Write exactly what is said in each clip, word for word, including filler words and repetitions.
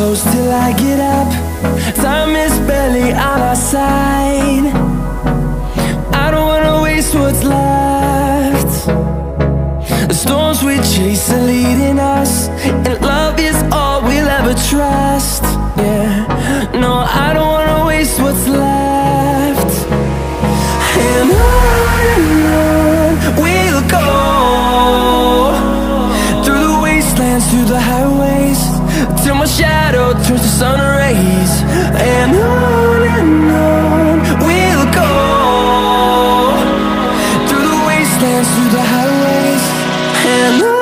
close till I get up. Time is barely on our side. I don't wanna waste what's left. The storms we chase are leading us, and love is all we'll ever trust. Yeah, no, I don't wanna waste what's left. And on and on we'll go, through the wastelands, through the highways, till my shadow turns to sun rays. And on and on we'll go, through the wastelands, through the highways, and on.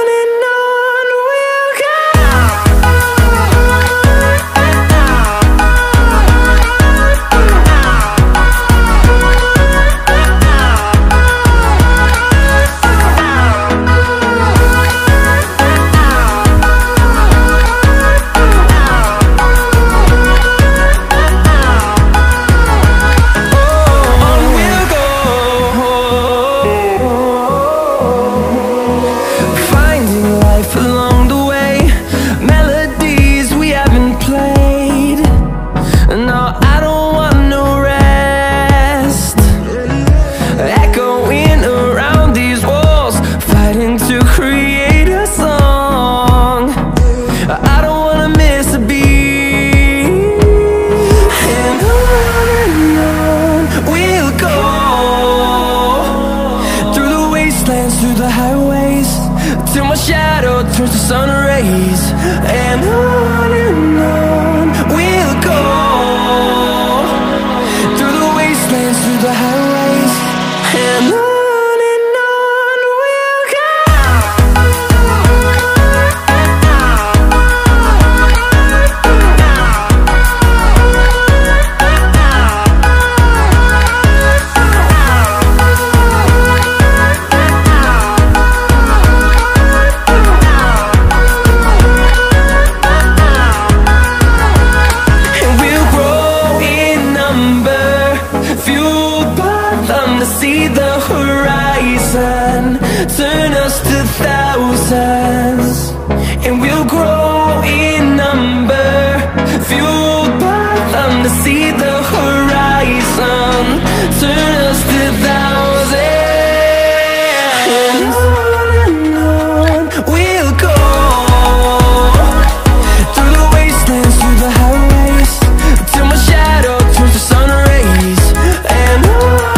Through the highways, till my shadow turns to sun rays. And on and on we'll go, through the wastelands, through the highways, and on. See the horizon turn us to thousands, and we'll grow in number, fueled by them. To see the horizon turn us to thousands, and on and on we'll go, through the wastelands, through the highways, till my shadow turns to sun rays. And on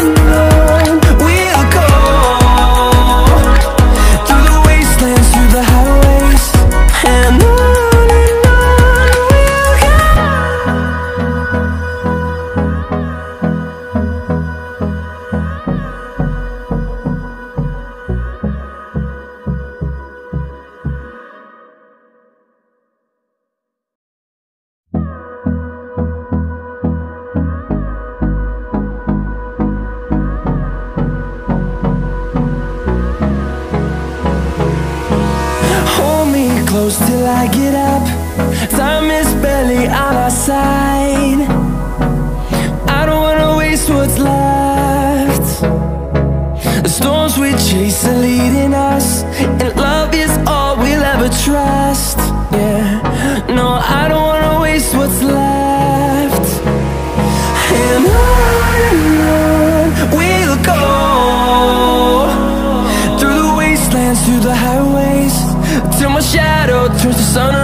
close till I get up. Time is barely on our side. I don't wanna waste what's left. The storms we chase are leading us, and love is all we'll ever trust. Yeah, no, I don't wanna waste what's left. And on and on we'll go, through the wastelands, through the highways, till my shadow turns to sun